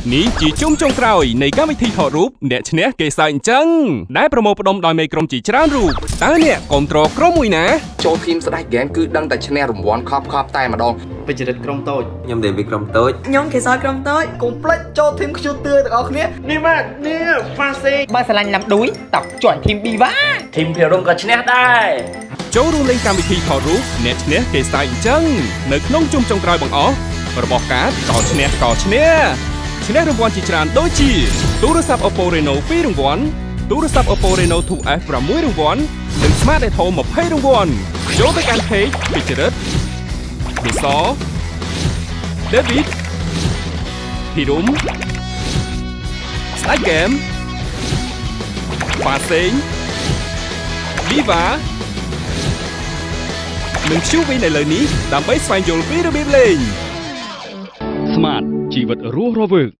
នេះជាជុំចុងក្រោយនៃកម្មវិធីថតរូបអ្នកឈ្នះគេសើចអញ្ចឹងដែលប្រមូលផ្ដុំដោយមេក្រុមជាច្រើនរូបតើអ្នកគ្រប់គ្រងក្រុមមួយណាចូលធីមស្ដេចហ្គេមគឺដឹងតែឈ្នះរង្វាន់ខប់តែម្ដងពេជ្ររិទ្ធក្រុមតូចខ្ញុំទេវិក្រុមតូចខ្ញុំគេសើចក្រុមតូចកុំភ្លេចចូលធីមខ្ជូតទឿទាំងអស់គ្នានេះបាទនេះហ្វាសេបើស្រឡាញ់ឡាំដួយតោះជួយធីមប៊ីវ៉ាធីមភីរុំក៏ឈ្នះដែរចូលរួមលេងកម្មវិធីថតរូបអ្នកឈ្នះគេសើចអញ្ចឹងនៅក្នុងជុំចុងក្រោយបង្អស់របស់កាតក៏ឈ្នះរង្វាន់ជាច្រើនដូចជាទូរស័ព្ទ Oppo Reno 2 រង្វាន់ទូរស័ព្ទ Oppo Reno 2S 6 រង្វាន់និង Smart Echo 20 រង្វាន់ចូលទៅកាន់ page ពេជ្ររិទ្ធវិសDavid ពីរុំស្ដេចហ្គេមប៉ាសេង Viva និងជួបវិញនៅលើនេះដើម្បីស្វែងយល់ពីរបៀបលេង Smart ជីវិតរស់រវើក